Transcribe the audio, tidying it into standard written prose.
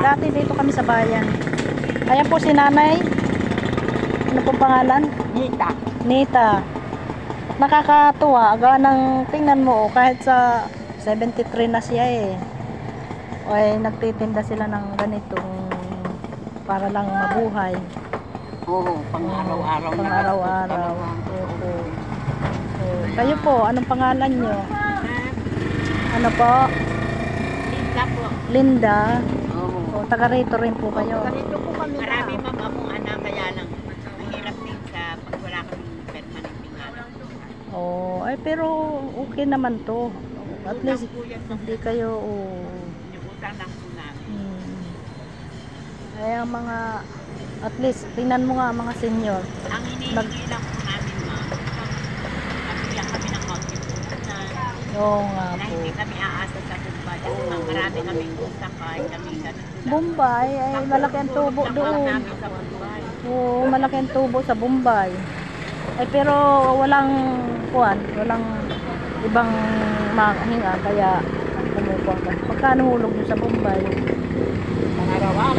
Dati dito kami sa bayan. Ayan po si nanay. Ano pong pangalan? Nita. Nita. Nakakatuwa. Agawa ng tingnan mo, kahit sa 73 na siya eh. O ay nagtitinda sila ng ganitong para lang mabuhay. Oo, pang-araw-araw. Pang araw-araw. Opo. Kayo po, anong pangalan nyo? Ano po? Nita po. Linda. Oo. O, taga rito rin po kayo. Ganito po kami. Marami ma'am akong anak, kaya lang mahirap din sa pag wala kaming permanent anak. Oh, ay pero okay naman to. At least hindi kayo Inuutang lang po namin. Kaya mga at least tingnan mo nga mga senior. Ang hinihingi lang po namin ma'am, pabigyan kami ng konti-punan. Oo nga Na po. hindi kami aasa sa Bombay. Kasi marami kaming utang kahit kami ganun. Bombay ay malaki ang tubo doon. Namin sa Bombay. Oo, malaki ang tubo sa Bombay. Ay pero walang walang ibang mahinga kaya kumukuha ka. Magkano hulog nyo sa Bombay? Pangarawan.